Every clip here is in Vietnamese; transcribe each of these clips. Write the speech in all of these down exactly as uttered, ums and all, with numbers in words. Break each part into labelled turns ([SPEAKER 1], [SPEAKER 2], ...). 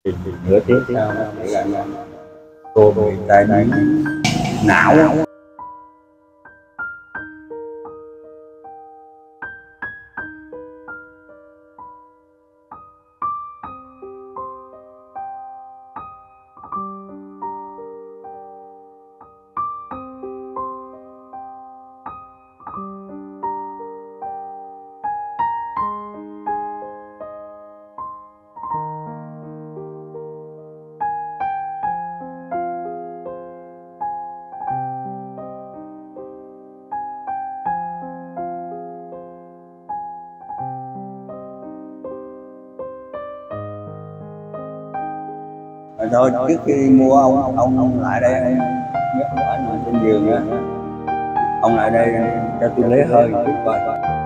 [SPEAKER 1] thì nửa tiếng sau nó xảy ra cô bị tai biến não. Rồi trước khi mua ông ông ông lại đây nhớ hỏi mình trên giường á, ông lại đây cho tôi lấy hơi chút coi.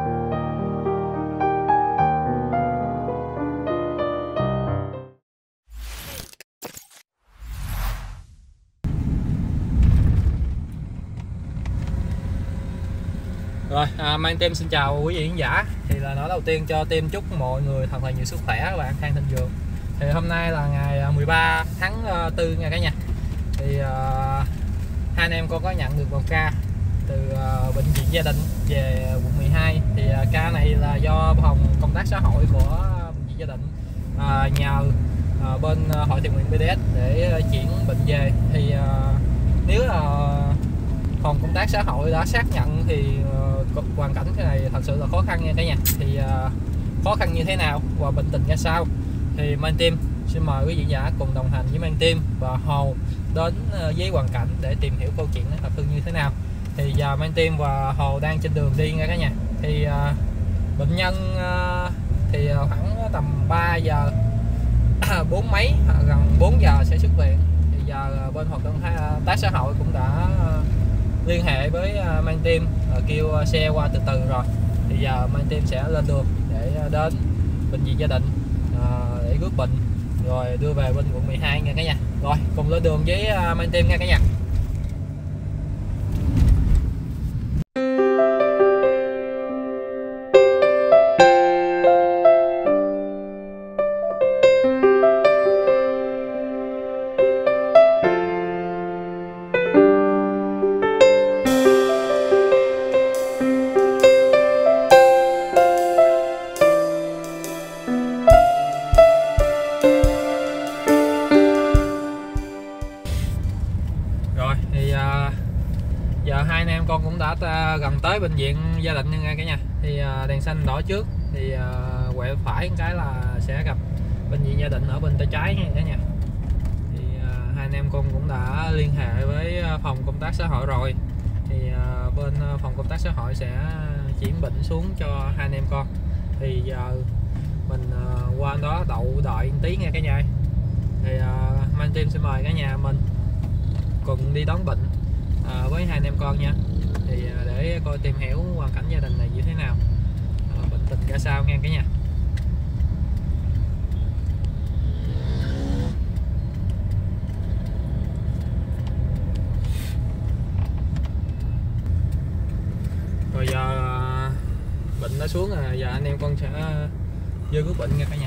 [SPEAKER 2] Rồi, à, Mang Team xin chào quý vị khán giả. Thì là nói đầu tiên cho Team chúc mọi người thật là nhiều sức khỏe và an khang thịnh vượng. Thì hôm nay là ngày mười ba tháng tư nha cả nhà. Thì uh, hai anh em con có nhận được một ca từ uh, bệnh viện gia đình về quận mười hai. Thì uh, ca này là do phòng công tác xã hội của bệnh viện gia đình uh, nhờ uh, bên uh, hội thiện nguyện bê đê ét để uh, chuyển bệnh về. Thì uh, nếu là uh, phòng công tác xã hội đã xác nhận thì uh, hoàn cảnh cái này thật sự là khó khăn nha cả nhà. Thì uh, khó khăn như thế nào và bệnh tình ra sao thì Mang Team xin mời quý vị giả cùng đồng hành với Mang Team và Hồ đến uh, với hoàn cảnh để tìm hiểu câu chuyện thật hư như thế nào. Thì giờ Mang Team và Hồ đang trên đường đi nha cả nhà. Thì uh, bệnh nhân uh, thì khoảng tầm ba giờ bốn mấy gần bốn giờ sẽ xuất viện. Thì giờ uh, bên hoạt động tác xã hội cũng đã uh, liên hệ với uh, Mang Team uh, kêu uh, xe qua từ từ rồi. Thì giờ Mang Team sẽ lên đường để uh, đến bệnh viện gia đình uh, để rước bệnh rồi đưa về bên quận mười hai nha cả nhà. Rồi cùng lên đường với uh, Mang Team nha cả nhà. Giờ hai anh em con cũng đã gần tới bệnh viện gia đình nha cả nhà. Thì đèn xanh đỏ trước thì quẹo phải cái là sẽ gặp bệnh viện gia đình ở bên tay trái nha cả nhà. Thì hai anh em con cũng đã liên hệ với phòng công tác xã hội rồi. Thì bên phòng công tác xã hội sẽ chuyển bệnh xuống cho hai anh em con. Thì giờ mình qua đó đậu đợi một tí nha cả nhà. Thì Mang Team xin mời cả nhà mình cùng đi đón bệnh À, với hai anh em con nha. Thì à, để coi tìm hiểu hoàn cảnh gia đình này như thế nào, à, bệnh tình ra sao nha cả nhà. Rồi giờ à, bệnh đã xuống rồi, giờ anh em con sẽ vô cứu bệnh nha cả nhà.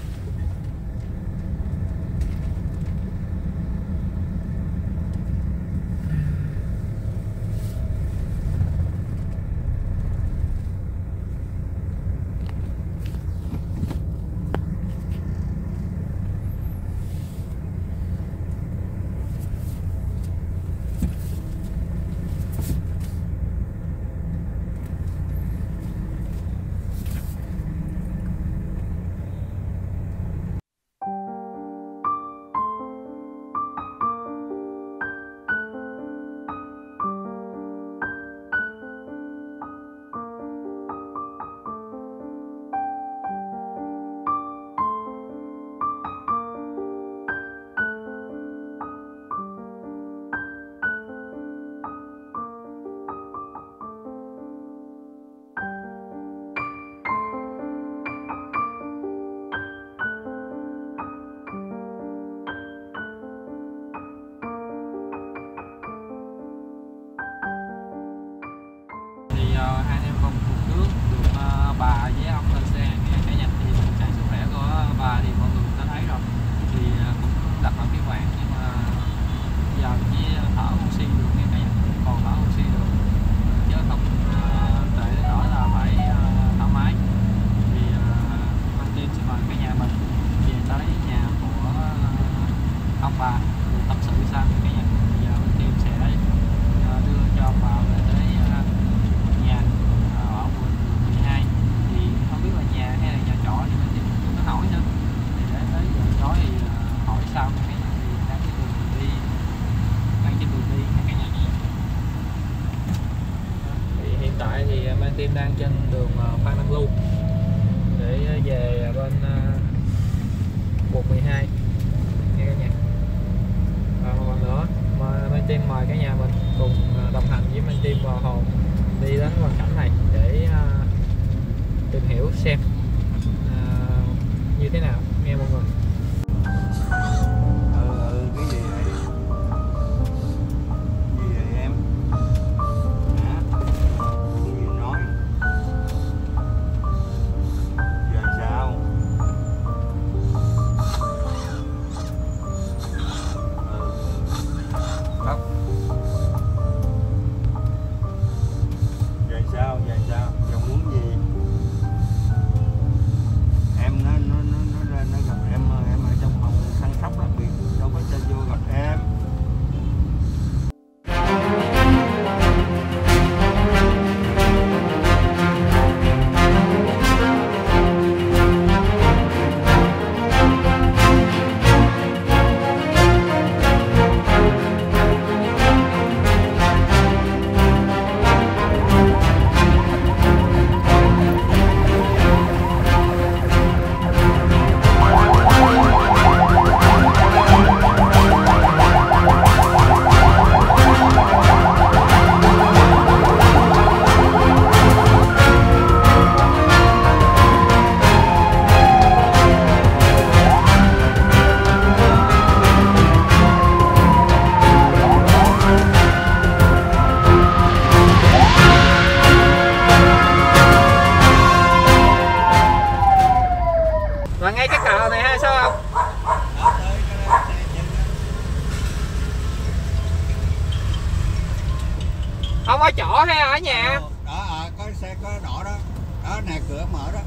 [SPEAKER 2] tâm sự sao cả nhà. Bây giờ bên team sẽ đưa cho ông bà về tới nhà ở quận mười hai. Thì không biết là nhà hay là nhà trọ thì bên team cũng có hỏi nữa. Thì để tới giờ tối thì hỏi sau cả nhà. Thì đang trên đường đi, đang trên đường đi cả nhà. Thì hiện tại thì bên team đang trên đường Phan Đăng Lưu để về bên quận mười hai nha cả nhà. Và một lần nữa bên team mời cả nhà mình cùng đồng hành với bên team Bò Hòn đi đến hoàn cảnh này để uh, tìm hiểu xem uh, như thế nào nghe mọi người.
[SPEAKER 1] Ừ, ừ, cái gì vậy? Gì vậy em? Hả? Cái gì nói? Giờ sao? Khóc. Giờ sao? Giờ sao? Giờ muốn gì? Em nó nó nó nó ra nó gặp em em ở trong phòng săn sóc đặc biệt đâu có cho vô gặp em.
[SPEAKER 2] Và ngay cái cờ này hay sao không? Ông ở chỗ hay ở nhà?
[SPEAKER 1] Đó à, có xe có đỏ đó. Đó nè, cửa mở đó.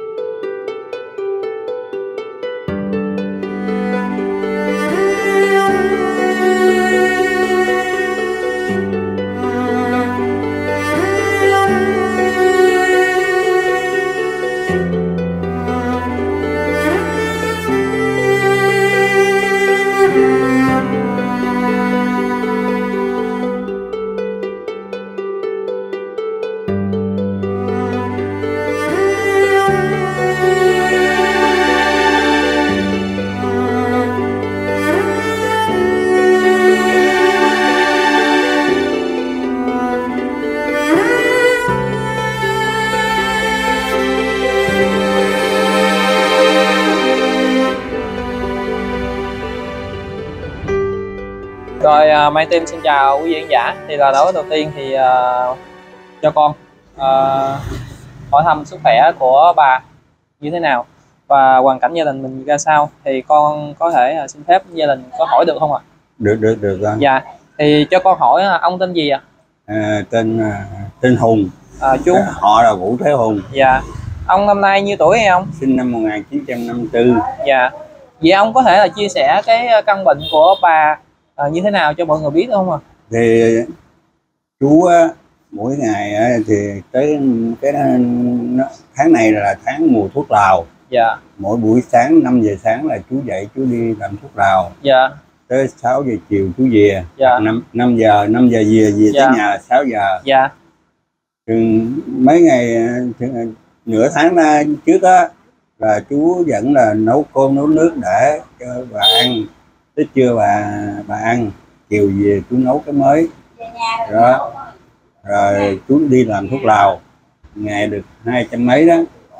[SPEAKER 2] Rồi Mai Team xin chào quý vị khán giả. Thì là đối đầu tiên thì uh, cho con uh, hỏi thăm sức khỏe của bà như thế nào và hoàn cảnh gia đình mình ra sao. Thì con có thể uh, xin phép gia đình có hỏi được không ạ? À?
[SPEAKER 1] Được được được anh.
[SPEAKER 2] Dạ. Thì cho con hỏi uh, ông tên gì ạ? À?
[SPEAKER 1] À, tên uh, tên Hùng.
[SPEAKER 2] À, chú.
[SPEAKER 1] À, họ là Vũ Thế Hùng.
[SPEAKER 2] Dạ. Ông năm nay nhiêu tuổi hay không?
[SPEAKER 1] Sinh năm một nghìn chín trăm năm mươi tư.
[SPEAKER 2] Dạ. Vậy ông có thể là chia sẻ cái căn bệnh của bà À, như thế nào cho mọi người biết không ạ? À?
[SPEAKER 1] Thì chú á, mỗi ngày á, thì tới cái tháng này là tháng mùa thuốc lào.
[SPEAKER 2] Dạ.
[SPEAKER 1] Mỗi buổi sáng năm giờ sáng là chú dậy chú đi làm thuốc lào.
[SPEAKER 2] Dạ.
[SPEAKER 1] Tới sáu giờ chiều chú về.
[SPEAKER 2] Dạ.
[SPEAKER 1] năm giờ năm giờ về về
[SPEAKER 2] dạ.
[SPEAKER 1] tới nhà là sáu giờ.
[SPEAKER 2] Dạ.
[SPEAKER 1] Thì mấy ngày nửa tháng trước á là chú vẫn là nấu cơm nấu nước để cho bà ăn. Tới trưa bà bà ăn, chiều về chú nấu cái mới đó, rồi chú đi làm thuốc lào ngày được hai trăm mấy đó,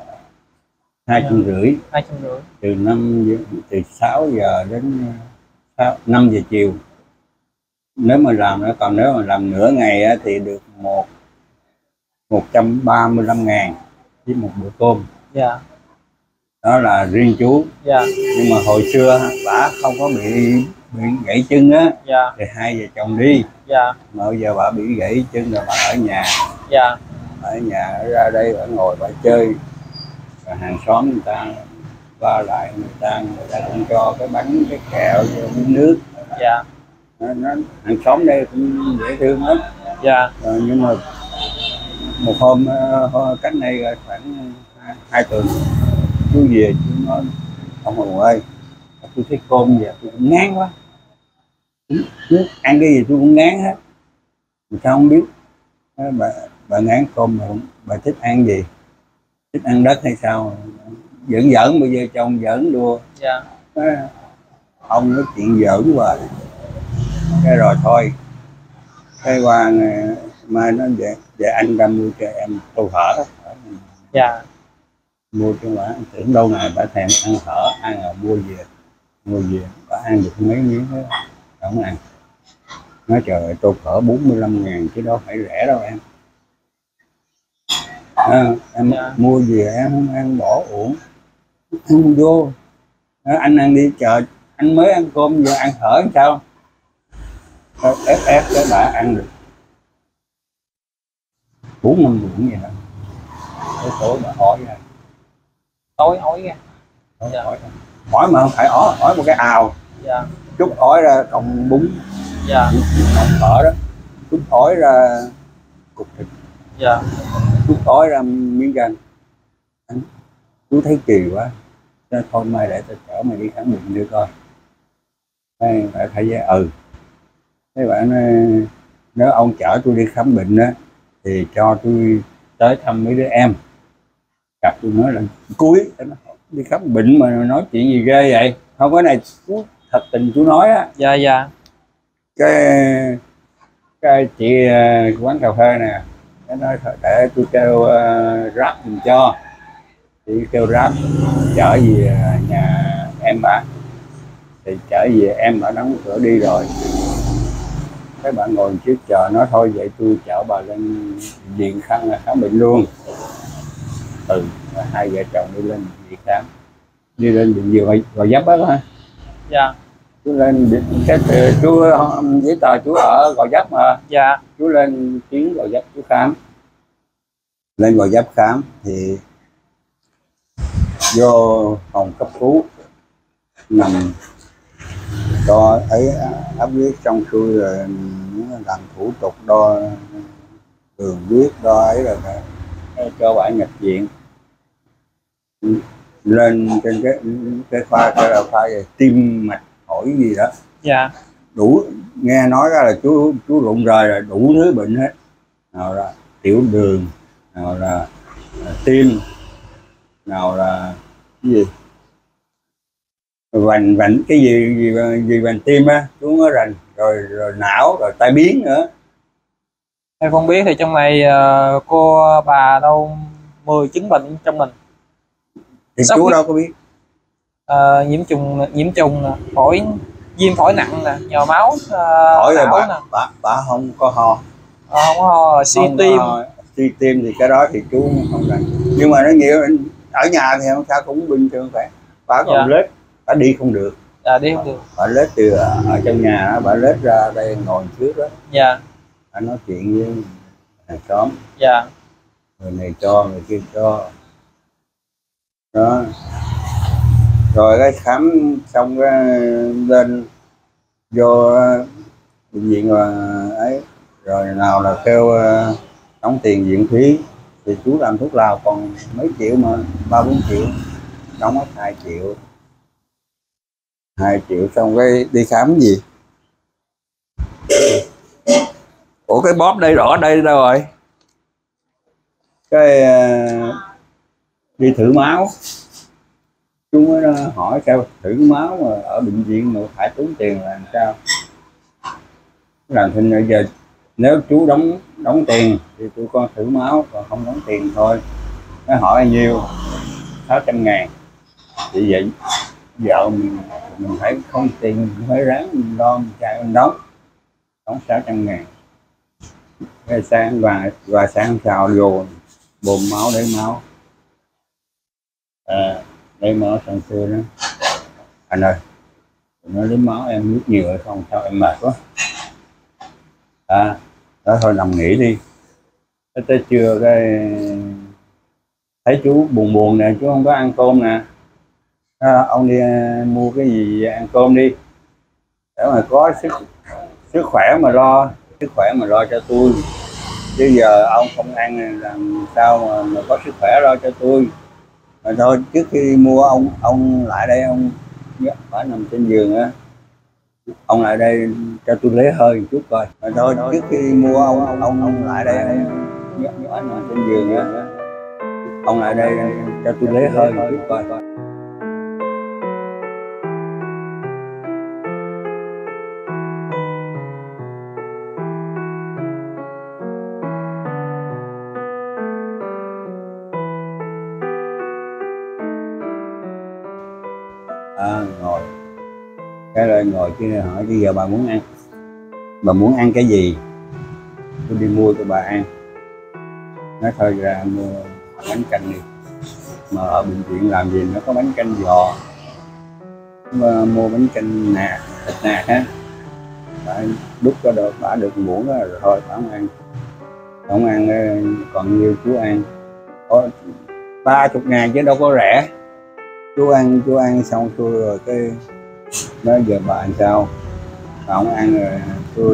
[SPEAKER 1] hai trăm rưỡi,
[SPEAKER 2] hai trăm rưỡi
[SPEAKER 1] từ năm từ sáu giờ đến năm giờ chiều. Nếu mà làm nó còn nếu mà làm nửa ngày á, thì được một một trăm ba mươi lăm ngàn với một bữa cơm.
[SPEAKER 2] Dạ.
[SPEAKER 1] Đó là riêng chú.
[SPEAKER 2] Dạ.
[SPEAKER 1] Nhưng mà hồi xưa bà không có bị bị gãy chân á.
[SPEAKER 2] Dạ.
[SPEAKER 1] Thì hai vợ chồng đi.
[SPEAKER 2] Dạ.
[SPEAKER 1] Mà bây giờ bà bị gãy chân rồi bà ở nhà.
[SPEAKER 2] Dạ.
[SPEAKER 1] Bà ở nhà ra đây bà ngồi bà chơi, rồi hàng xóm người ta qua lại người ta người ta cũng cho cái bánh cái kẹo cho uống nước
[SPEAKER 2] Dạ.
[SPEAKER 1] nó, nó hàng xóm đây cũng dễ thương lắm.
[SPEAKER 2] Dạ.
[SPEAKER 1] Rồi, nhưng mà một hôm uh, cách đây khoảng hai, hai tuần chú về chú nói ông Hùng ơi, tôi thấy cơm giờ tôi cũng ngán quá, nước ăn cái gì tôi cũng ngán hết, mà sao không biết. bà bà ngán cơm mà bà thích ăn gì, thích ăn đất hay sao? Giỡn giỡn, bây giờ chồng giỡn đùa.
[SPEAKER 2] Dạ.
[SPEAKER 1] À, ông nói chuyện giỡn hoài, cái rồi thôi cái qua mai nó về về anh ra mua cho em tô phở đó.
[SPEAKER 2] Dạ.
[SPEAKER 1] Mua cho bà, tưởng đâu ngày bà thèm ăn phở, ăn rồi mua về mua về bà ăn được mấy miếng đó không ăn. Nói trời ơi, tô phở bốn mươi lăm ngàn chứ đâu phải rẻ đâu em. À, em
[SPEAKER 2] Dạ.
[SPEAKER 1] mua về em không ăn bỏ uổng, không vô. À, anh ăn đi, chờ anh mới ăn cơm giờ ăn phở sao? À, ép ép cái bà ăn được bốn năm muỗng vậy đó. Tối tối bà hỏi ra,
[SPEAKER 2] Tối ói ra.
[SPEAKER 1] dạ. hỏi, hỏi mà không phải hỏi, hỏi một cái ào.
[SPEAKER 2] Dạ.
[SPEAKER 1] Chút hỏi ra cộng bún.
[SPEAKER 2] Dạ.
[SPEAKER 1] Cộng phở đó, chút hỏi ra cục thịt.
[SPEAKER 2] Dạ.
[SPEAKER 1] Chút hỏi ra miếng răng. Chú thấy kỳ quá, cho thôi mai để tôi chở mày đi khám bệnh đưa coi. Thế bạn phải với ừ. Thế bạn nói, nếu ông chở tôi đi khám bệnh đó thì cho tôi tới thăm mấy đứa em. Gặp tôi nói là cuối đi khám bệnh mà nói chuyện gì ghê vậy? Không, cái này chú thật tình chú nói á.
[SPEAKER 2] Dạ. Dạ.
[SPEAKER 1] Cái cái chị quán cà phê nè, nó nói để tôi kêu uh, Grab giùm cho. Chị kêu Grab chở về nhà em bà, thì chở về em bà đóng cửa đi rồi. Cái bạn ngồi trước chờ, nói thôi vậy tôi chở bà lên viện khám khám bệnh luôn. Ừ, hai vợ chồng đi lên viện khám, đi lên bệnh viện Gò, Gò Vấp đó hả?
[SPEAKER 2] Dạ.
[SPEAKER 1] Chú lên cái chú giấy tờ chú ở Gò Vấp mà.
[SPEAKER 2] Dạ.
[SPEAKER 1] Chú lên chuyến Gò Vấp chú khám. Lên Gò Vấp khám thì vô phòng cấp cứu, nằm đo thấy áp huyết xong xuôi rồi làm thủ tục đo đường huyết, đo ấy rồi cho bạn nhập viện. Lên trên cái cái khoa cái là khoa về tim mạch phổi gì đó.
[SPEAKER 2] Dạ.
[SPEAKER 1] Đủ, nghe nói ra là chú chú rụng rời rồi, đủ thứ bệnh hết, nào là tiểu đường, nào là, là tim, nào là cái gì vành vành cái gì gì gì vành tim á chú nó rành rồi, rồi não, rồi tai biến nữa.
[SPEAKER 2] Em không biết thì trong này cô bà đâu mười chứng bệnh trong mình.
[SPEAKER 1] Thì
[SPEAKER 2] Sốc
[SPEAKER 1] chú
[SPEAKER 2] huyết,
[SPEAKER 1] đâu có biết.
[SPEAKER 2] uh, nhiễm trùng nhiễm trùng phổi, viêm phổi nặng nè, nhồi máu uh,
[SPEAKER 1] Hỏi rồi bà,
[SPEAKER 2] nè.
[SPEAKER 1] bà bà không có ho.
[SPEAKER 2] À, không có ho, suy tim.
[SPEAKER 1] Suy tim thì cái đó thì chú không rành, nhưng mà nó nhiều ở nhà thì không sao, cũng bình thường phải. Bà còn
[SPEAKER 2] Dạ.
[SPEAKER 1] lết, bà đi không được.
[SPEAKER 2] Dạ, đi không được.
[SPEAKER 1] Bà lết từ ở trong nhà, bà lết ra đây ngồi trước đó.
[SPEAKER 2] Dạ.
[SPEAKER 1] Bà nói chuyện với hàng xóm.
[SPEAKER 2] Dạ.
[SPEAKER 1] Người này cho, người kia cho đó. Rồi cái khám xong cái lên vô bệnh viện và ấy, rồi nào là kêu đóng tiền viện phí, thì chú làm thuốc lào còn mấy triệu mà, ba bốn triệu, đóng mất hai triệu. Hai triệu xong cái đi khám gì? Ủa cái bóp đây rõ đây đâu rồi? Cái đi thử máu, chú mới hỏi sao thử máu mà ở bệnh viện mà phải tốn tiền là làm sao? Làm thêm bây giờ nếu chú đóng đóng tiền thì tôi con thử máu, còn không đóng tiền thôi. Nó hỏi bao nhiêu? Sáu trăm ngàn. Thì vậy vợ mình, mình phải không tiền, mình phải ráng mình lo mình chạy mình đóng đóng sáu trăm ngàn. Cái sáng và và sáng sau vô bồn máu lấy máu, à, lấy máu xong xưa đó anh ơi, nó lấy máu em nước nhiều hay không, sao em mệt quá. À đó thôi nằm nghỉ đi. Tới trưa cái thấy chú buồn buồn nè, chú không có ăn cơm nè. À, ông đi mua cái gì ăn cơm đi. Để mà có sức sức khỏe mà lo sức khỏe mà lo cho tôi, chứ giờ ông không ăn làm sao mà, mà có sức khỏe lo cho tôi. Rồi thôi trước khi mua ông ông lại đây, ông phải nằm trên giường á, ông lại đây cho tôi lấy hơi một chút coi. Rồi thôi trước khi mua ông ông ông lại đây, ông nằm trên giường á, ông lại đây cho tôi lấy hơi một chút coi. À, ngồi cái lời ngồi kia hỏi bây giờ bà muốn ăn bà muốn ăn cái gì, tôi đi mua cho bà ăn. Nói thôi ra mua bánh canh đi, mà ở bệnh viện làm gì nó có bánh canh giò, mà mua bánh canh nạc thịt nạc á, đút cho được bà được một muỗng đó, rồi thôi bà không ăn không ăn còn nhiêu chú ăn. Có ba chục ngàn chứ đâu có rẻ. Chú ăn chú ăn xong tôi rồi cái nói giờ bà ăn sao, bà không ăn rồi tôi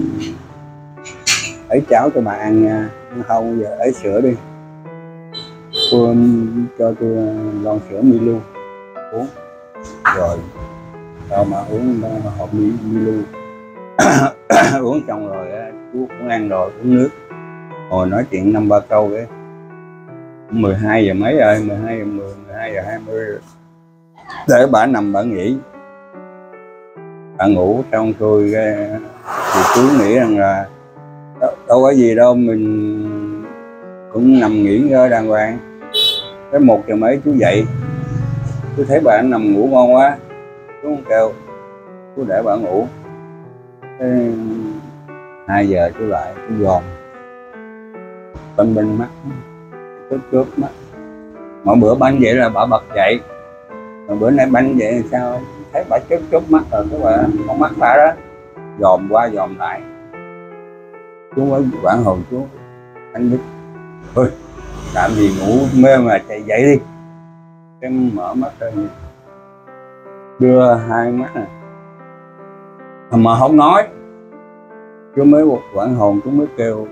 [SPEAKER 1] ấy cháo cho bà ăn nha, không giờ ấy sữa đi, tôi cho tôi lon sữa Milo uống, rồi sao mà uống hộp Milo uống xong rồi chú cũng ăn rồi uống nước, hồi nói chuyện năm ba câu cái mười hai giờ mấy rồi, mười hai giờ mười, mười hai giờ hai mươi rồi. Để bà nằm bà nghỉ, bà ngủ xong tôi thì chú nghĩ rằng là đâu, đâu có gì đâu, mình cũng nằm nghỉ ngơi đàng hoàng. Cái một giờ mấy chú dậy, tôi thấy bà nằm ngủ ngon quá, chú không kêu, chú để bà ngủ. Cái hai giờ chú lại chú gòn bên bên mắt chớp chớp mắt. Mỗi bữa bánh vậy là bà bật dậy, mà bữa nay bánh vậy thì sao thấy bà chớp chớp mắt rồi, các bạn con mắt bà đó dòm qua dòm lại. Chú mới quảng hồn, chú anh biết thôi làm gì ngủ mê mà chạy dậy đi. Cái mở mắt ra đưa hai mắt này mà không nói, chú mới quảng hồn, chú mới kêu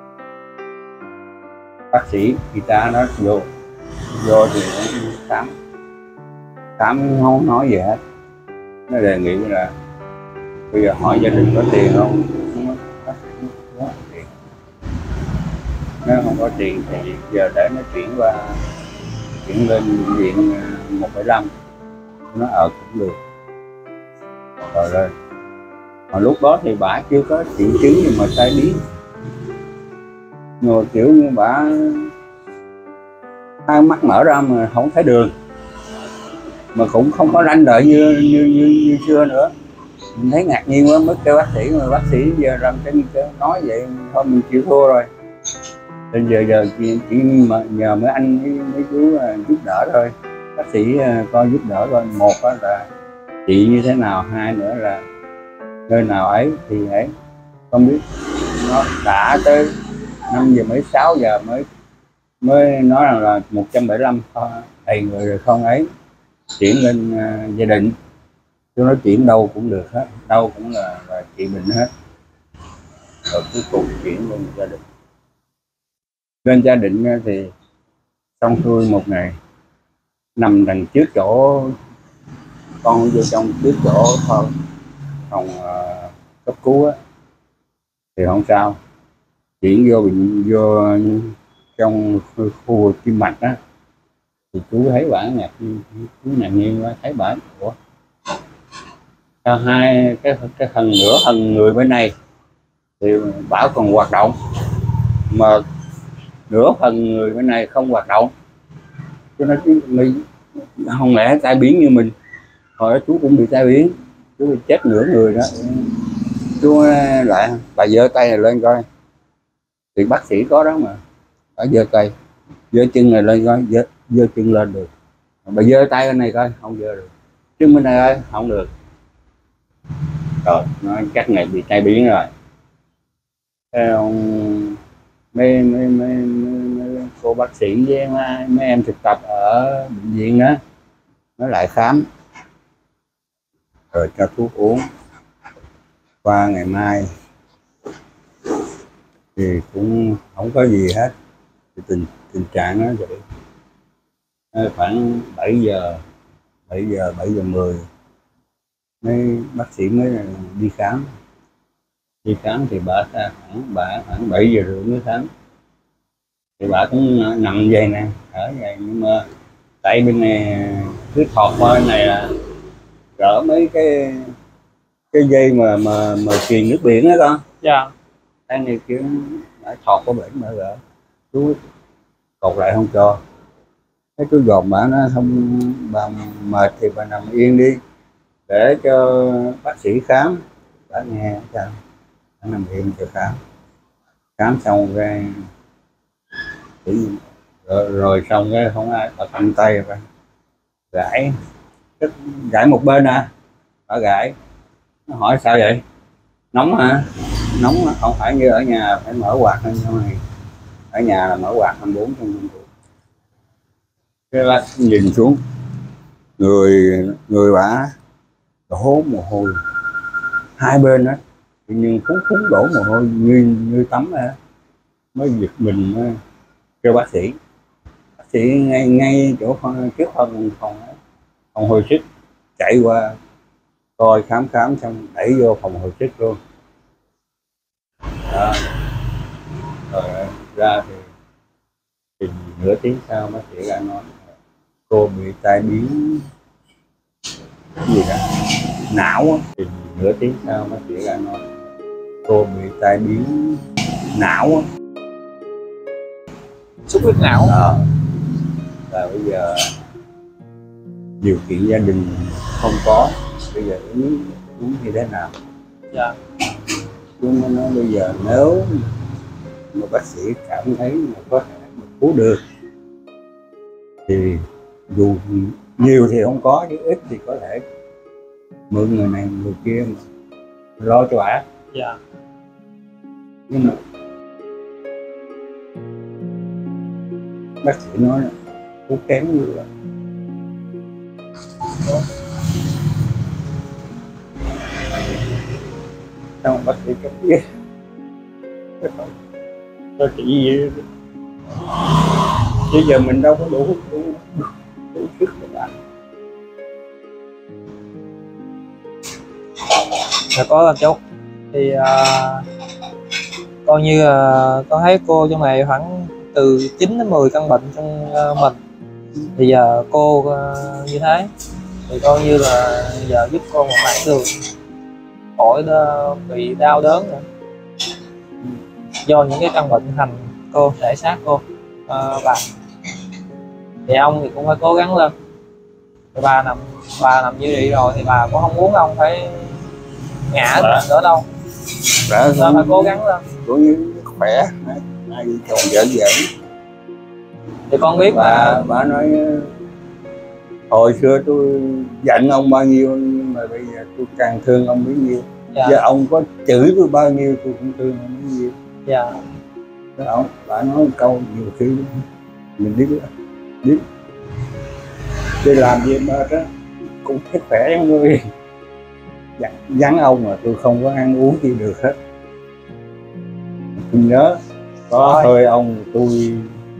[SPEAKER 1] bác sĩ guitar nó vô vô thì nó khám khám không nói gì hết. Nó đề nghị là bây giờ hỏi gia đình có tiền không, nếu không có tiền thì giờ để nó chuyển qua chuyển lên viện một phẩy năm, nó ở cũng được rồi lên. Mà lúc đó thì bà chưa có triệu chứng gì mà tai biến, ngồi kiểu như bà hai mắt mở ra mà không thấy đường, mà cũng không có ranh đợi như như như, như xưa nữa. Mình thấy ngạc nhiên quá mới kêu bác sĩ, mà bác sĩ giờ làm cái nói vậy thôi mình chịu thua rồi. Nên giờ giờ chỉ, chỉ mà nhờ mấy anh mấy, mấy chú giúp đỡ thôi, bác sĩ coi giúp đỡ thôi. Một là chị như thế nào, hai nữa là nơi nào ấy thì ấy không biết. Nó đã tới năm giờ mấy sáu giờ mới mới nói rằng là một trăm bảy mươi lăm đầy người rồi không ấy chuyển lên uh, gia đình. Tôi nói chuyển đâu cũng được hết, đâu cũng là, là trị bệnh hết. Rồi cuối cùng chuyển lên gia đình. Lên gia đình thì xong xuôi một ngày nằm đằng trước chỗ con vô trong trước chỗ phòng phòng uh, cấp cứu á thì không sao, chuyển vô bệnh vô trong khu vực tim mạch á thì chú thấy bà ngạc nhiên, chú ngạc nhiên quá, thấy bà ủa sao hai cái cái phần nửa phần người bên này thì bà còn hoạt động mà nửa phần người bên này không hoạt động. Cho nên mình không lẽ tai biến như mình. Hồi đó chú cũng bị tai biến, chú bị chết nửa người đó. Chú lại bà giơ tay này lên coi thì bác sĩ có đó mà, bà giơ tay giơ chân này lên coi, giơ, giơ chân lên được. Bà giơ tay bên này coi không giơ được, chân bên này coi không được. Rồi nói chắc này bị tai biến rồi. Thế ông mấy mấy mấy, mấy, mấy cô bác sĩ với mấy, mấy em thực tập ở bệnh viện đó nó lại khám rồi cho thuốc uống. qua ngày mai thì cũng không có gì hết. Thì tình tình trạng nó vậy. Khoảng bảy giờ bảy giờ bảy giờ mười mấy bác sĩ mới đi khám. Đi khám thì bà ta khoảng bà khoảng bảy giờ rưỡi mới khám. Thì bà cũng nằm vậy nè, ở vậy, nhưng mà tại bên này cứ thọt qua bên này là rỡ mấy cái cái dây mà mà mà truyền nước biển đó con.
[SPEAKER 2] Dạ.
[SPEAKER 1] Cái này kiểu đã thọt qua bển mà rỡ chú cột lại không cho. Cái chú dòm bà nó không, bà mệt thì bà nằm yên đi để cho bác sĩ khám. Bà nghe sao bà nằm yên cho khám. Khám xong cái rồi, rồi xong cái không ai, bà cầm tay bà gãi gãi một bên à. Bà gãi, nó hỏi sao vậy, nóng hả? Nóng không phải như ở nhà phải mở quạt hơn trong này, ở nhà là mở quạt hai mươi bốn trên hai mươi bốn. Cái là nhìn xuống người người bà đổ mồ hôi hai bên đó, nhưng phúng phúng đổ mồ hôi như như tắm á. Mới giật mình mới kêu bác sĩ. Bác sĩ ngay ngay chỗ phòng, trước phòng phòng phòng hồi sức chạy qua coi khám khám xong đẩy vô phòng hồi sức luôn. Đó. Rồi ra thì, thì nửa tiếng sau bác sĩ ra nói cô bị tai biến gì đó não á. Thì nửa tiếng sau bác sĩ ra nói cô bị tai biến não á,
[SPEAKER 2] xuất huyết não.
[SPEAKER 1] Đó. Và bây giờ điều kiện gia đình không có, bây giờ ứng ứng như thế nào?
[SPEAKER 2] Dạ.
[SPEAKER 1] Chúng nó nói bây giờ nếu mà bác sĩ cảm thấy mà có thể cứu được thì dù nhiều thì không có, chứ ít thì có thể mượn người này người kia mà lo cho bả.
[SPEAKER 2] Dạ.
[SPEAKER 1] Nhưng mà bác sĩ nói là thuốc kém như vậy. Xong bác sĩ cấp biết cho chị gì chứ giờ mình đâu có đủ đủ, đủ sức để làm.
[SPEAKER 2] Dạ có làm chú thì uh, coi như uh, con thấy cô trong này khoảng từ chín đến mười căn bệnh trong uh, mình. Bây giờ cô uh, như thế thì coi như là giờ giúp cô một khoảng đường khỏi bị đau đớn nữa. Do những cái căn bệnh hành cô, thể xác cô. uh, bà thì ông thì cũng phải cố gắng lên. Thì bà nằm bà nằm như vậy rồi thì bà cũng không muốn ông phải ngã nữa đâu.
[SPEAKER 1] Đó,
[SPEAKER 2] Nó phải cố gắng lên
[SPEAKER 1] cũng như khỏe, hai chồng vợ vợ.
[SPEAKER 2] Thì con biết
[SPEAKER 1] bà
[SPEAKER 2] là
[SPEAKER 1] bà nói hồi xưa tôi giận ông bao nhiêu nhưng mà bây giờ tôi càng thương ông bấy nhiêu.
[SPEAKER 2] dạ.
[SPEAKER 1] Giờ ông có chửi tôi bao nhiêu tôi cũng thương ông bấy nhiêu.
[SPEAKER 2] Dạ.
[SPEAKER 1] Đó, ông bà nói một câu nhiều khi mình biết biết đi làm gì mà đó cũng thích khỏe trong người. Vắng ông mà tôi không có ăn uống gì được hết. Tôi nhớ có hơi ông tôi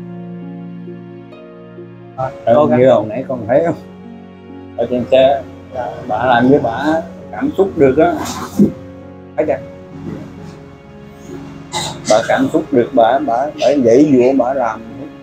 [SPEAKER 2] Cố
[SPEAKER 1] như hồi nãy con thấy không, ở trên xe bà làm với bà cảm xúc được á, thấy chưa? Bà cảm xúc được, bà bà bà dãy dụa bà làm.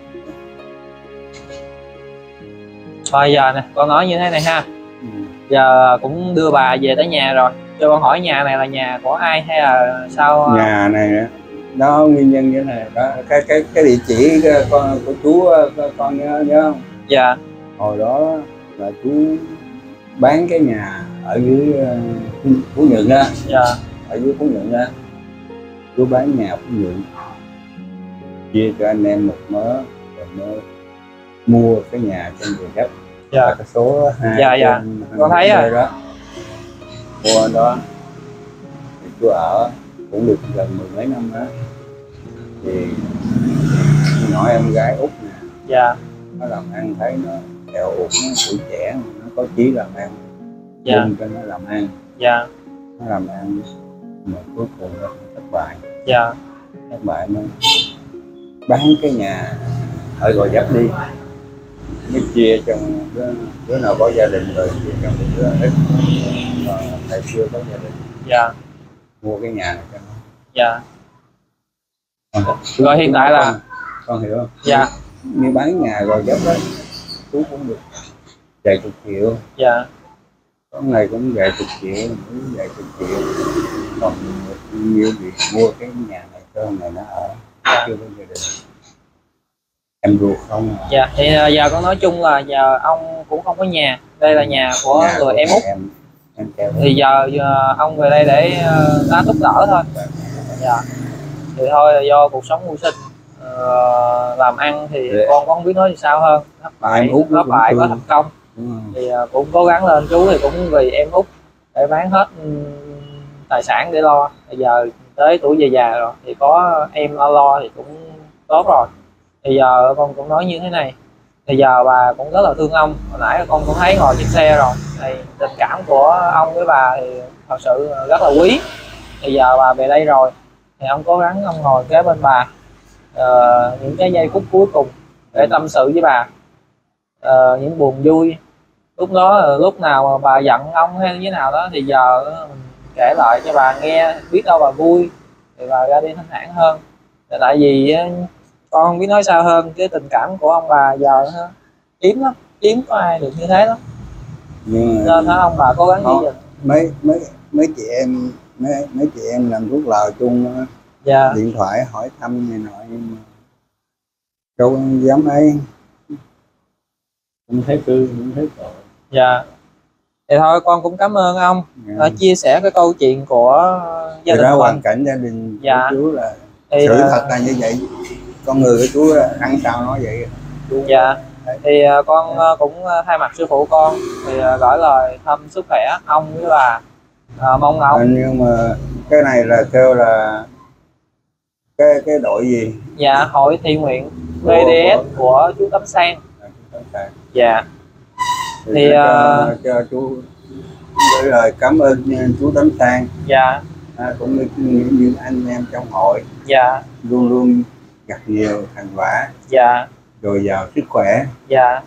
[SPEAKER 2] Thôi giờ nè con nói như thế này ha.
[SPEAKER 1] Ừ.
[SPEAKER 2] Giờ cũng đưa bà về tới nhà rồi, cho con hỏi nhà này là nhà của ai hay là sao?
[SPEAKER 1] Nhà này đó nguyên nhân như thế này đó, cái cái cái địa chỉ con của chú con, con nhớ, nhớ không?
[SPEAKER 2] Dạ.
[SPEAKER 1] Hồi đó là chú bán cái nhà ở dưới uh, Phú Nhuận á.
[SPEAKER 2] Dạ.
[SPEAKER 1] Ở dưới Phú Nhuận á, chú bán nhà Phú Nhuận chia cho anh em một mớ rồi mới mua cái nhà trên vườn đất.
[SPEAKER 2] Dạ.
[SPEAKER 1] Cái số hai.
[SPEAKER 2] Dạ dạ con thấy rồi
[SPEAKER 1] đó, mua đó thì chú ở cũng được gần mười mấy năm đó. Thì nhỏ em gái út nè.
[SPEAKER 2] Dạ.
[SPEAKER 1] Nó làm ăn thấy nó kẹo ụt, nó tuổi trẻ nó có chí làm ăn.
[SPEAKER 2] Dạ.
[SPEAKER 1] Cho nó làm ăn.
[SPEAKER 2] Dạ.
[SPEAKER 1] Nó làm ăn mà cuối cùng nó thất bại.
[SPEAKER 2] Dạ.
[SPEAKER 1] Thất bại nó bán cái nhà ở Gò Vấp đi, mới chia cho đứa, đứa nào có gia đình rồi chia cho một đứa ít mà thầy chưa có gia đình.
[SPEAKER 2] Dạ.
[SPEAKER 1] Mua cái nhà này cho nó.
[SPEAKER 2] Dạ.
[SPEAKER 1] À,
[SPEAKER 2] rồi hiện tại là
[SPEAKER 1] con, con hiểu không?
[SPEAKER 2] Dạ.
[SPEAKER 1] Như bán nhà Gò Vấp đó chú cũng được vài chục triệu.
[SPEAKER 2] Dạ.
[SPEAKER 1] Có ngày cũng vài chục triệu, vài chục triệu, còn nhiều việc mua cái nhà này cho này nó ở. Dạ. Chưa có gia đình, em ruột không à.
[SPEAKER 2] Dạ thì giờ con nói chung là giờ ông cũng không có nhà, đây là nhà của nhà người của em út em, em thì giờ, giờ ông về đây để tá túc đỡ thôi. Dạ. Thì thôi do cuộc sống mưu sinh, uh, làm ăn thì Để. con cũng không biết nói gì sao hơn, thất bại thất bại có thành công thì uh, cũng cố gắng lên. Chú thì cũng vì em út để bán hết um, tài sản để lo. Bây giờ tới tuổi về già rồi thì có em lo lo thì cũng tốt rồi. Thì giờ con cũng nói như thế này, thì giờ bà cũng rất là thương ông, hồi nãy con cũng thấy ngồi trên xe rồi, thì tình cảm của ông với bà thì thật sự rất là quý. Thì giờ bà về đây rồi thì ông cố gắng ông ngồi kế bên bà uh, những cái giây phút cuối cùng để tâm sự với bà, uh, những buồn vui lúc đó, lúc nào mà bà giận ông hay như thế nào đó thì giờ mình kể lại cho bà nghe, biết đâu bà vui thì bà ra đi thanh thản hơn. Tại vì con không biết nói sao hơn, cái tình cảm của ông bà giờ hiếm lắm, hiếm có ai được như thế đó. Nhưng nên đó, ông bà cố gắng gì
[SPEAKER 1] mấy mấy mấy chị em mấy mấy chị em làm thuốc lào chung, dạ, điện thoại hỏi thăm này nọ, nhưng mà đâu dám ấy, không thấy cư, không thấy tội.
[SPEAKER 2] Dạ. Thì thôi con cũng cảm ơn ông đã chia sẻ cái câu chuyện của gia
[SPEAKER 1] thì
[SPEAKER 2] đình
[SPEAKER 1] đó, hoàn cảnh gia đình
[SPEAKER 2] dạ.
[SPEAKER 1] của chú là thì sự thật là như vậy, con người của chú ăn sao nói vậy chú.
[SPEAKER 2] Dạ. Thì con cũng thay mặt sư phụ con thì gửi lời thăm sức khỏe ông với bà, à, mong ông.
[SPEAKER 1] Nhưng mà cái này là kêu là cái cái đội gì?
[SPEAKER 2] Dạ, hội thiện nguyện bê đê ét của, của chú Tấm Sang. Dạ.
[SPEAKER 1] Thì, thì cho, uh, cho chú gửi lời cảm ơn chú Tấm Sang.
[SPEAKER 2] Dạ.
[SPEAKER 1] À, cũng như, như, như anh em trong hội.
[SPEAKER 2] Dạ.
[SPEAKER 1] Luôn luôn gặp nhiều thành quả.
[SPEAKER 2] Dạ.
[SPEAKER 1] Dồi dào sức khỏe.
[SPEAKER 2] Dạ.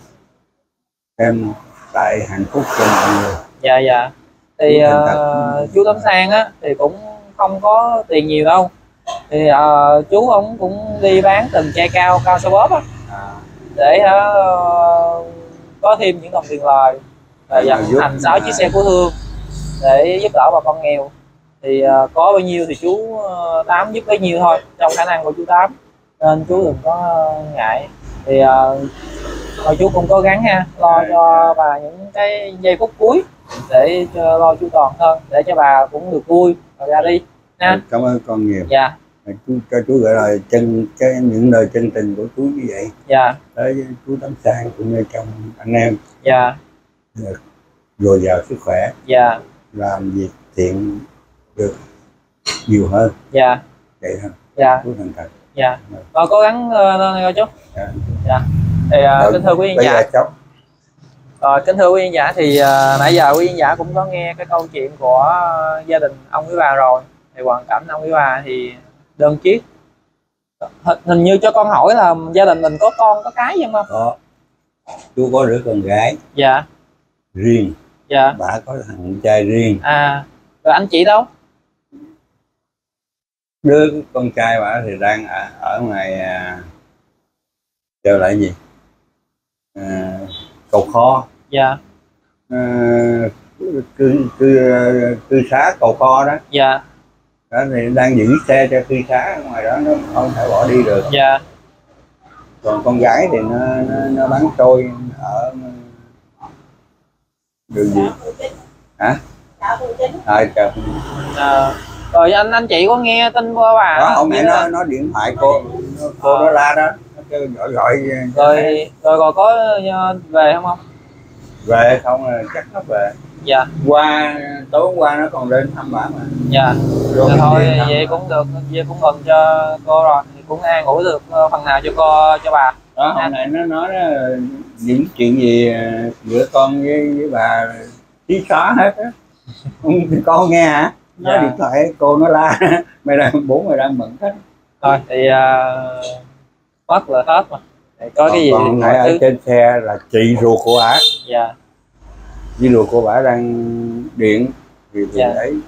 [SPEAKER 1] Em tại hạnh phúc cho mọi người.
[SPEAKER 2] Dạ dạ. Thì uh, chú Tấm Sang á thì cũng không có tiền nhiều đâu. Thì uh, chú ông cũng đi bán từng chai cao cao số bóp á, à, để uh, có thêm những đồng tiền lời và dẫn thành sáu chiếc xe cứu thương để giúp đỡ bà con nghèo. Thì uh, có bao nhiêu thì chú uh, Tám giúp bấy nhiêu thôi, trong khả năng của chú Tám, nên chú đừng có uh, ngại. Thì uh, thôi chú cũng cố gắng ha, lo cho bà những cái giây phút cuối để cho, lo chu toàn hơn để cho bà cũng được vui rồi ra đi ha.
[SPEAKER 1] Cảm ơn con nhiều.
[SPEAKER 2] Dạ.
[SPEAKER 1] Chú cho chú gửi lời chân cái những lời chân tình của chú như vậy.
[SPEAKER 2] Dạ.
[SPEAKER 1] Tới chú Tấm Sang cũng như trong anh em.
[SPEAKER 2] Dạ.
[SPEAKER 1] Được dồi dào sức khỏe.
[SPEAKER 2] Dạ. Làm
[SPEAKER 1] việc thiện được nhiều hơn.
[SPEAKER 2] Dạ.
[SPEAKER 1] Vậy thôi.
[SPEAKER 2] Dạ.
[SPEAKER 1] Chú thành thật.
[SPEAKER 2] Dạ. Rồi cố gắng lên uh, chú. Dạ. Dạ. Thì uh, kính thưa quý khán giả. Rồi kính thưa quý khán giả, thì uh, nãy giờ quý khán giả cũng có nghe cái câu chuyện của uh, gia đình ông với bà rồi. Thì hoàn cảnh ông với bà thì đơn chiếc. Hình như cho con hỏi là gia đình mình có con có cái gì không?
[SPEAKER 1] Có. Chú có đứa con gái.
[SPEAKER 2] Dạ.
[SPEAKER 1] Riêng.
[SPEAKER 2] Dạ.
[SPEAKER 1] Bà có thằng trai riêng.
[SPEAKER 2] À. Rồi anh chị đâu?
[SPEAKER 1] Đứa con trai bà thì đang ở, ở ngoài à, kêu lại gì? À, Cầu Kho.
[SPEAKER 2] Dạ.
[SPEAKER 1] À, cư, cư, cư xá Cầu Kho đó.
[SPEAKER 2] Dạ.
[SPEAKER 1] Đó thì đang giữ xe cho cư xá ngoài đó, nó không thể bỏ đi được.
[SPEAKER 2] Dạ.
[SPEAKER 1] Còn con gái thì nó nó, nó bán trôi ở đường gì hả? À, chào.
[SPEAKER 2] À, rồi anh anh chị có nghe tin qua bà
[SPEAKER 1] đó, hôm nay nó nó điện thoại cô cô à. Đó la đó, nó kêu gọi gọi
[SPEAKER 2] rồi rồi rồi có về không không?
[SPEAKER 1] Về không là chắc nó về.
[SPEAKER 2] Dạ.
[SPEAKER 1] Qua tối hôm qua nó còn lên thăm bà mà.
[SPEAKER 2] Dạ. Rồi thôi vậy cũng được, vậy cũng mừng cho cô rồi, thì cũng an ủi được phần nào cho cô cho bà.
[SPEAKER 1] Đó hôm nay nó nói đó, những chuyện gì giữa con với với bà tí xóa hết á. Con nghe hả? nói
[SPEAKER 2] Dạ.
[SPEAKER 1] điện thoại cô nó la mày đang bố mày đang bận hết.
[SPEAKER 2] Thôi thì uh, mất là hết mà. Thì có
[SPEAKER 1] còn,
[SPEAKER 2] cái gì
[SPEAKER 1] còn
[SPEAKER 2] mọi
[SPEAKER 1] ở
[SPEAKER 2] thứ.
[SPEAKER 1] trên xe là chị ruột của bả,
[SPEAKER 2] Dạ.
[SPEAKER 1] chị ruột của bả đang điện thì, thì
[SPEAKER 2] Dạ.
[SPEAKER 1] đấy.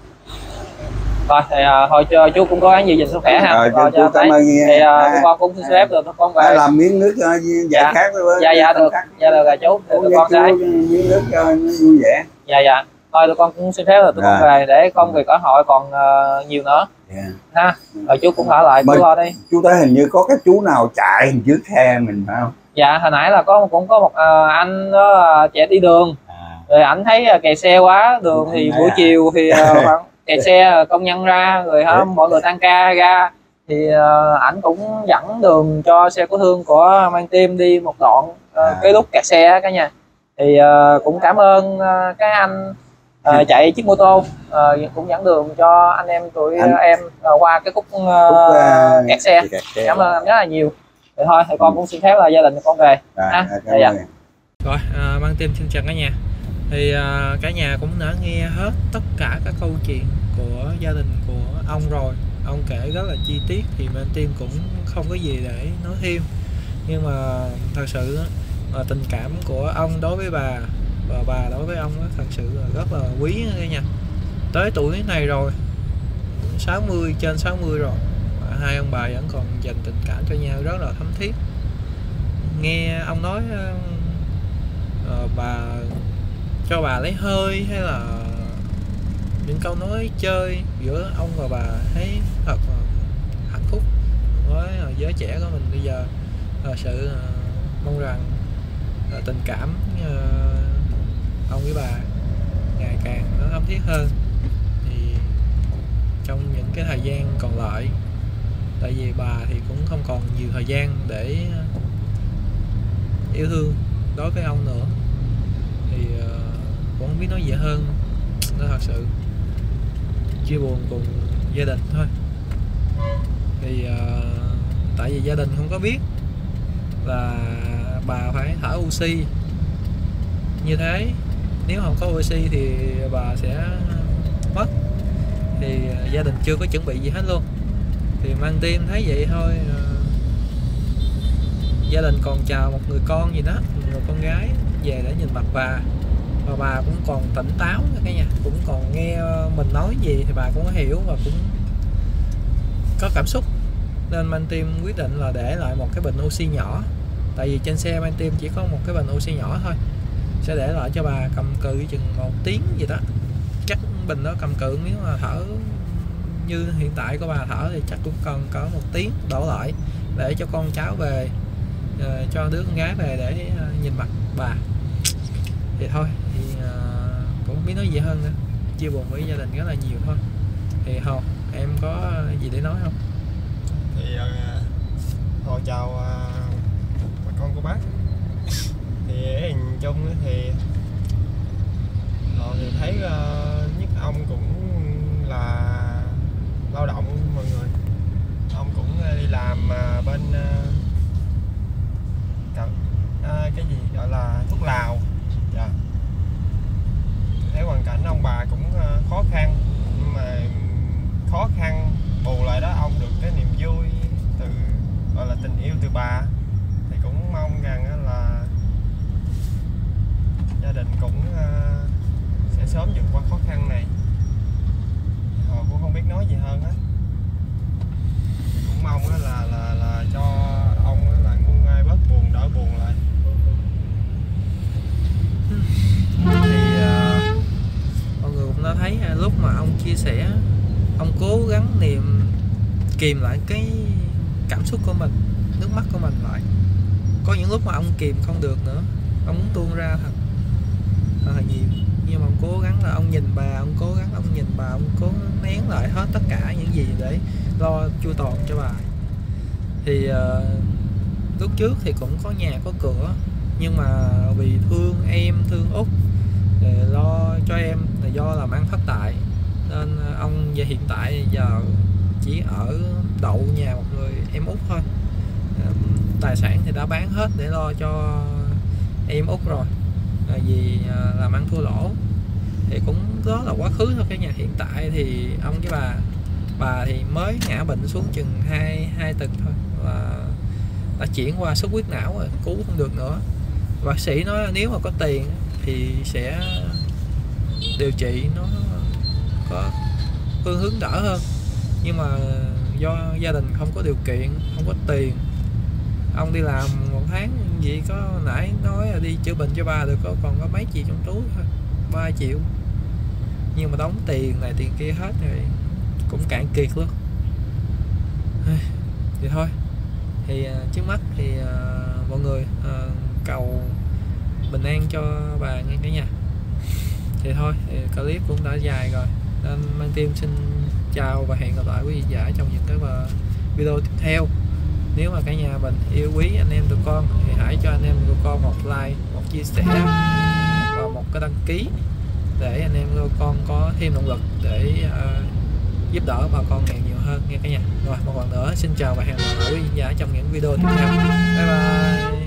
[SPEAKER 2] Thôi thì uh, thôi cho chú cũng cố gắng giữ gìn sức khỏe ha.
[SPEAKER 1] Rồi,
[SPEAKER 2] Rồi,
[SPEAKER 1] chú cảm ơn nha.
[SPEAKER 2] thì uh,
[SPEAKER 1] À,
[SPEAKER 2] tụi con cũng xin phép rồi tụi con
[SPEAKER 1] à,
[SPEAKER 2] về.
[SPEAKER 1] làm miếng nước cho giải
[SPEAKER 2] Dạ.
[SPEAKER 1] khát thôi.
[SPEAKER 2] Dạ dạ được. Dạ được rồi chú. Thì
[SPEAKER 1] Uống
[SPEAKER 2] tụi
[SPEAKER 1] với
[SPEAKER 2] con
[SPEAKER 1] chú
[SPEAKER 2] sẽ
[SPEAKER 1] miếng nước cho nó vui vẻ.
[SPEAKER 2] dạ dạ. Thôi tụi con cũng xin phép rồi tụi
[SPEAKER 1] Rồi.
[SPEAKER 2] con về để con về cơ hội còn uh, nhiều nữa.
[SPEAKER 1] Yeah.
[SPEAKER 2] Ha. Rồi chú cũng ở lại chú
[SPEAKER 1] Mà
[SPEAKER 2] lo đi.
[SPEAKER 1] chú thấy hình như có cái chú nào chạy trước xe mình phải không?
[SPEAKER 2] Dạ hồi nãy là có cũng có một uh, anh đó uh, chạy đi đường.
[SPEAKER 1] À.
[SPEAKER 2] Rồi ảnh thấy uh, kẹt xe quá đường thì
[SPEAKER 1] Anh
[SPEAKER 2] buổi
[SPEAKER 1] à.
[SPEAKER 2] chiều thì uh, khoảng kẹt xe công nhân ra rồi hả mọi người tăng ca ra thì uh, ảnh cũng dẫn đường cho xe cứu thương của Mang Tim đi một đoạn uh,
[SPEAKER 1] À.
[SPEAKER 2] cái lúc kẹt xe cả nhà. Thì uh, cũng cảm ơn uh, cái anh uh, chạy chiếc mô tô uh, cũng dẫn đường cho anh em tụi
[SPEAKER 1] Anh-
[SPEAKER 2] em uh, qua cái khúc uh,
[SPEAKER 1] Phúc, à,
[SPEAKER 2] kẹt xe.
[SPEAKER 1] kẹt xe.
[SPEAKER 2] Cảm ơn anh rất là nhiều. Thì thôi thì con cũng xin phép là gia đình con về.
[SPEAKER 1] Rồi,
[SPEAKER 2] Ha.
[SPEAKER 1] cảm
[SPEAKER 2] Dạ, dạ.
[SPEAKER 1] ơn.
[SPEAKER 2] Rồi, à, Mang Tim xin chào cả nhà. Thì à, cả nhà cũng đã nghe hết tất cả các câu chuyện của gia đình của ông rồi. Ông kể rất là chi tiết thì Mang Tim cũng không có gì để nói thêm. Nhưng mà thật sự à, tình cảm của ông đối với bà và bà đối với ông á, thật sự là rất là quý cả nhà. Tới tuổi này rồi, sáu mươi trên sáu mươi rồi, mà hai ông bà vẫn còn dành tình cảm cho nhau rất là thấm thiết. Nghe ông nói uh, bà cho bà lấy hơi hay là những câu nói chơi giữa ông và bà thấy thật là hạnh phúc với giới trẻ của mình bây giờ. Thật sự uh, mong rằng uh, tình cảm uh, ông với bà ngày càng nó thấm thiết hơn. Thì trong những cái thời gian còn lại, tại vì bà thì cũng không còn nhiều thời gian để yêu thương đối với ông nữa, thì uh, cũng không biết nói gì hơn. Nó thật sự chia buồn cùng gia đình thôi. Thì uh, tại vì gia đình không có biết là bà phải thở oxy như thế, nếu không có oxy thì bà sẽ mất. Thì uh, gia đình chưa có chuẩn bị gì hết luôn. Thì Mang Tim thấy vậy thôi, uh, gia đình còn chờ một người con gì đó, một con gái về để nhìn mặt bà, và bà cũng còn tỉnh táo cả nhà, cũng còn nghe mình nói gì thì bà cũng hiểu và cũng có cảm xúc. Nên Mang Tim quyết định là để lại một cái bình oxy nhỏ, tại vì trên xe Mang Tim chỉ có một cái bình oxy nhỏ thôi, sẽ để lại cho bà cầm cự chừng một tiếng gì đó. Chắc bình đó cầm cự nếu mà thở như hiện tại của bà thở thì chắc cũng cần có một tiếng đổ lại để cho con cháu về, uh, cho đứa con gái về để uh, nhìn mặt bà. Thì thôi thì uh, cũng không biết nói gì hơn nữa, chia buồn với gia đình rất là nhiều thôi. Thì Hồ, em có gì để nói không?
[SPEAKER 3] Thì uh, Hồ chào uh, bà con cô bác. Thì hình chung thì Hồ thì thấy uh, nhất ông cũng là lao động mọi người. Ông cũng uh, đi làm uh, bên uh, uh, cái gì gọi là thuốc lào. Dạ. Thấy hoàn cảnh ông bà cũng uh, khó khăn, nhưng mà khó khăn bù lại đó ông được cái niềm vui từ gọi là tình yêu từ bà. Thì cũng mong rằng là gia đình cũng uh, sẽ sớm vượt qua khó khăn này. Họ cũng không biết nói gì hơn á. Cũng mong là là là cho ông là nguôi ngoai bớt buồn, đỡ buồn lại.
[SPEAKER 2] Thì uh, mọi người cũng đã thấy uh, lúc mà ông chia sẻ, ông cố gắng niềm kìm lại cái cảm xúc của mình, nước mắt của mình lại. Có những lúc mà ông kìm không được nữa, ông muốn tuôn ra thật thật là nhiều, nhưng mà ông cố gắng là ông nhìn bà, ông cố gắng ông nhìn bà, ông cố nén lại hết tất cả những gì để lo chu toàn cho bà. Thì uh, lúc trước thì cũng có nhà có cửa, nhưng mà vì thương em, thương Út, để lo cho em là do làm ăn thất bại, nên ông về hiện tại giờ chỉ ở đậu nhà một người em Út thôi. Tài sản thì đã bán hết để lo cho em Út rồi, vì làm ăn thua lỗ. thì cũng đó là quá khứ thôi cả nhà. Hiện tại thì ông với bà bà thì mới ngã bệnh xuống chừng hai hai tuần thôi, và đã chuyển qua xuất huyết não rồi, cứu không được nữa. Bác sĩ nói nếu mà có tiền thì sẽ điều trị nó có phương hướng đỡ hơn, nhưng mà do gia đình không có điều kiện, không có tiền. Ông đi làm một tháng gì có nãy nói là đi chữa bệnh cho ba được có còn có mấy triệu trong túi thôi, ba triệu, nhưng mà đóng tiền này tiền kia hết rồi cũng cạn kiệt luôn. Thì thôi, thì uh, trước mắt thì uh, mọi người uh, cầu bình an cho bà nghe cả nhà. Thì thôi, thì clip cũng đã dài rồi nên Mang Tim xin chào và hẹn gặp lại quý vị giả trong những cái video tiếp theo. Nếu mà cả nhà mình yêu quý anh em tụi con thì hãy cho anh em tụi con một like, một chia sẻ và một cái đăng ký để anh em tụi con có thêm động lực để uh, giúp đỡ bà con nghèo nhiều hơn nghe cả nhà. Rồi một lần nữa xin chào và hẹn gặp lại quý vị giả trong những video tiếp theo. Bye bye.